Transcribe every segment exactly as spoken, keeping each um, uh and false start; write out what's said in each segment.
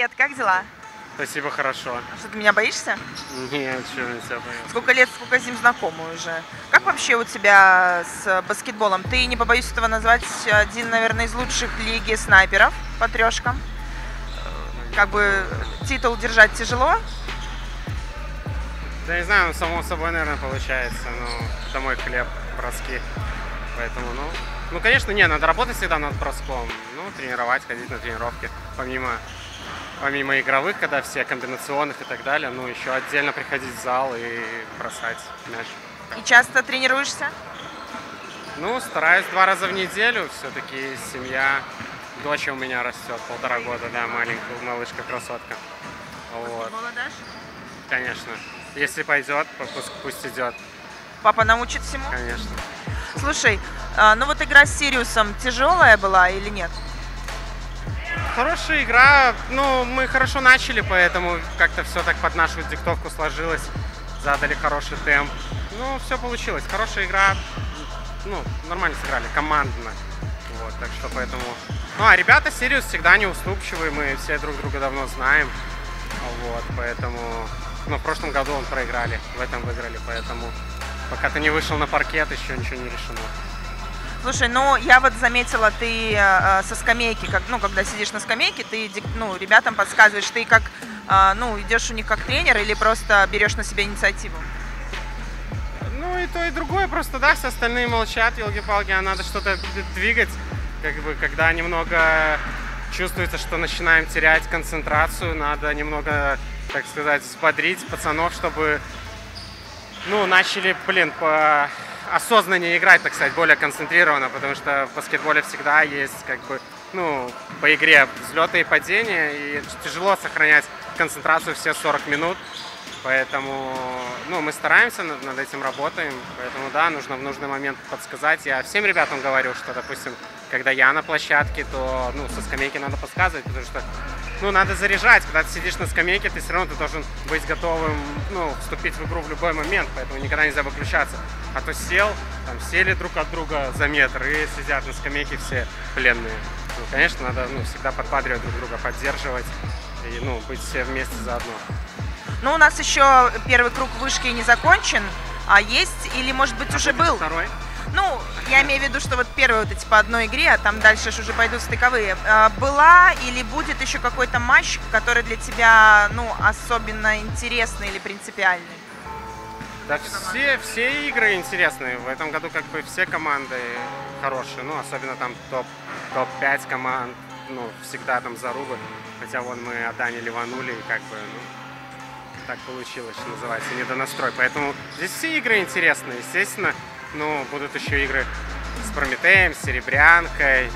Привет, как дела? Спасибо, хорошо. А что, ты меня боишься? Нет, что на тебя боюсь. Сколько лет, сколько с ним знакомы уже. Как вообще у тебя с баскетболом? Ты, не побоюсь этого назвать, один, наверное, из лучших лиги снайперов по трешкам. Как бы титул держать тяжело? Да не знаю, ну, само собой, наверное, получается. Ну, это мой хлеб, броски. Поэтому, ну, ну, конечно, не, надо работать всегда над броском. Ну, тренировать, ходить на тренировки. Помимо, помимо игровых, когда все комбинационных и так далее, ну, еще отдельно приходить в зал и бросать мяч. И часто тренируешься? Ну, стараюсь два раза в неделю. Все-таки семья. Дочь у меня растет, полтора года, да, маленькая малышка-красотка. Вот. Голодашь? Конечно. Если пойдет, пусть, пусть идет. Папа научит всему? Конечно. Слушай, ну вот игра с Сириусом тяжелая была или нет? Хорошая игра. Ну, мы хорошо начали, поэтому как-то все так под нашу диктовку сложилось. Задали хороший темп. Ну, все получилось. Хорошая игра. Ну, нормально сыграли, командно. Вот, так что поэтому... Ну, а ребята Сириус всегда неуступчивые, мы все друг друга давно знаем. Вот, поэтому... Ну, в прошлом году он проиграли, в этом выиграли, поэтому пока ты не вышел на паркет, еще ничего не решено. Слушай, ну я вот заметила, ты э, со скамейки, как, ну, когда сидишь на скамейке, ты ну, ребятам подсказываешь, ты как, э, ну, идешь у них как тренер или просто берешь на себя инициативу? Ну, и то, и другое, просто, да, все остальные молчат, елки-палки, а надо что-то двигать, как бы, когда немного чувствуется, что начинаем терять концентрацию, надо немного, так сказать, взбодрить пацанов, чтобы, ну, начали, блин, по осознаннее играть, так сказать, более концентрированно, потому что в баскетболе всегда есть, как бы, ну, по игре взлеты и падения, и тяжело сохранять концентрацию все сорок минут, поэтому, ну, мы стараемся, над, над этим работаем, поэтому, да, нужно в нужный момент подсказать. Я всем ребятам говорю, что, допустим, когда я на площадке, то, ну, со скамейки надо подсказывать, потому что, ну, надо заряжать. Когда ты сидишь на скамейке, ты все равно ты должен быть готовым, ну, вступить в игру в любой момент, поэтому никогда нельзя выключаться. А то сел, там, сели друг от друга за метр и сидят на скамейке все пленные. Ну, конечно, надо, ну, всегда подбадривать друг друга, поддерживать и, ну, быть все вместе заодно. Ну, у нас еще первый круг вышки не закончен, а есть или, может быть, а уже был? Второй? Ну, я имею в виду, что вот первые вот эти по одной игре, а там дальше уже пойдут стыковые. Была или будет еще какой-то матч, который для тебя, ну, особенно интересный или принципиальный? Да, все, все игры интересные. В этом году как бы все команды хорошие, ну, особенно там топ, топ пять команд, ну, всегда там зарубы. Хотя вон мы от Дани ливанули, и как бы, ну, так получилось, что называется, недонастрой. Поэтому здесь все игры интересные, естественно. Ну, будут еще игры с Прометеем, с Серебрянкой.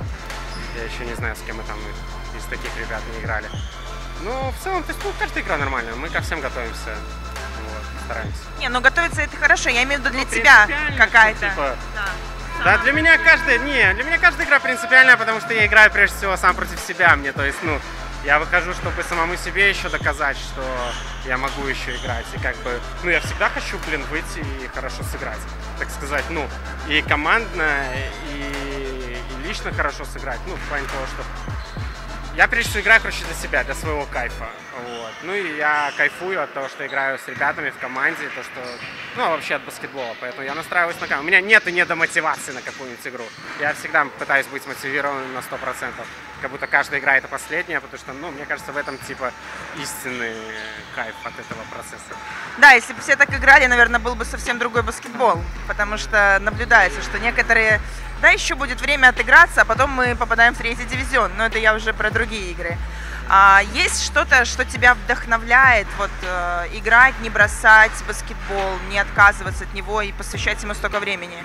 Я еще не знаю, с кем мы там из таких ребят не играли. Ну, в целом, то есть, ну, каждая игра нормальная. Мы ко всем готовимся. Вот, стараемся. Не, ну готовиться это хорошо. Я имею в виду для ну, тебя какая-то. Типа, да. да, для меня каждая, не, для меня каждая игра принципиальная, потому что я играю прежде всего сам против себя. Мне, то есть, ну, я выхожу, чтобы самому себе еще доказать, что я могу еще играть. И как бы, ну, я всегда хочу, блин, выйти и хорошо сыграть. Так сказать, ну, и командно, и, и лично хорошо сыграть. Ну, в плане того, что я прежде всего играю, короче, для себя, для своего кайфа. Вот. Ну, и я кайфую от того, что играю с ребятами в команде, то, что, ну, вообще от баскетбола. Поэтому я настраиваюсь на команду. У меня нет и не до мотивации на какую-нибудь игру. Я всегда пытаюсь быть мотивированным на сто процентов. Как будто каждая игра это последняя, потому что, ну, мне кажется, в этом, типа, истинный кайф от этого процесса. Да, если бы все так играли, наверное, был бы совсем другой баскетбол, потому что наблюдается, что некоторые, да, еще будет время отыграться, а потом мы попадаем в третий дивизион, но это я уже про другие игры. А есть что-то, что тебя вдохновляет, вот, э, играть, не бросать баскетбол, не отказываться от него и посвящать ему столько времени?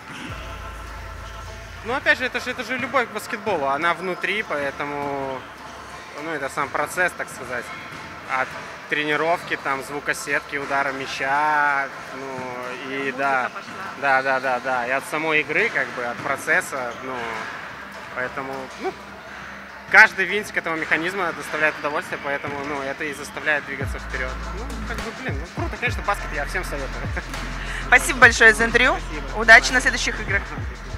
Ну, опять же, это же, это же любовь к баскетболу, она внутри, поэтому, ну, это сам процесс, так сказать, от тренировки, там, звукосетки, удара мяча, ну, и да, да, да, да, да, и от самой игры, как бы, от процесса, ну, поэтому, ну, каждый винтик этого механизма доставляет удовольствие, поэтому, ну, это и заставляет двигаться вперед. Ну, как бы, блин, ну, круто, конечно, баскет я всем советую. Спасибо большое за интервью, Спасибо. удачи на следующих играх.